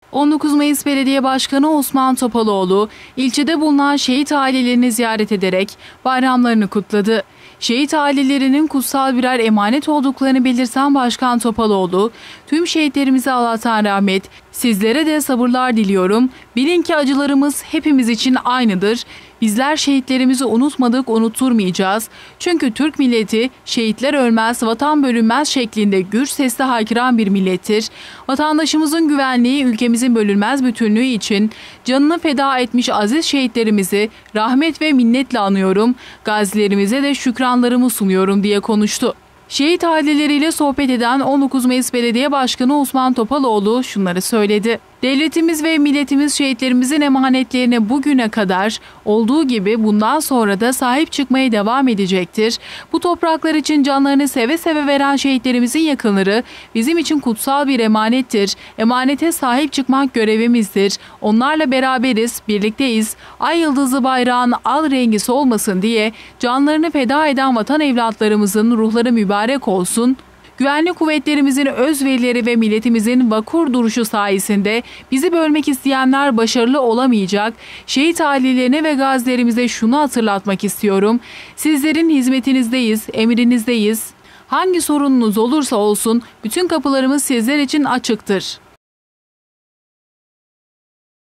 19 Mayıs Belediye Başkanı Osman Topaloğlu, ilçede bulunan şehit ailelerini ziyaret ederek bayramlarını kutladı. Şehit ailelerinin kutsal birer emanet olduklarını belirten Başkan Topaloğlu, tüm şehitlerimize Allah'tan rahmet, sizlere de sabırlar diliyorum. Bilin ki acılarımız hepimiz için aynıdır. Bizler şehitlerimizi unutmadık, unutturmayacağız. Çünkü Türk milleti şehitler ölmez, vatan bölünmez şeklinde gür sesle haykıran bir millettir. Vatandaşımızın güvenliği, ülkemizin bölünmez bütünlüğü için canını feda etmiş aziz şehitlerimizi rahmet ve minnetle anıyorum. Gazilerimize de şükranlarımı sunuyorum diye konuştu. Şehit aileleriyle sohbet eden 19 Mayıs Belediye Başkanı Osman Topaloğlu şunları söyledi. Devletimiz ve milletimiz şehitlerimizin emanetlerine bugüne kadar olduğu gibi bundan sonra da sahip çıkmaya devam edecektir. Bu topraklar için canlarını seve seve veren şehitlerimizin yakınları bizim için kutsal bir emanettir. Emanete sahip çıkmak görevimizdir. Onlarla beraberiz, birlikteyiz. Ay yıldızlı bayrağın al rengi solmasın diye canlarını feda eden vatan evlatlarımızın ruhları mübarek olsun. Güvenlik kuvvetlerimizin özverileri ve milletimizin vakur duruşu sayesinde bizi bölmek isteyenler başarılı olamayacak. Şehit ailelerine ve gazilerimize şunu hatırlatmak istiyorum. Sizlerin hizmetinizdeyiz, emrinizdeyiz. Hangi sorununuz olursa olsun bütün kapılarımız sizler için açıktır.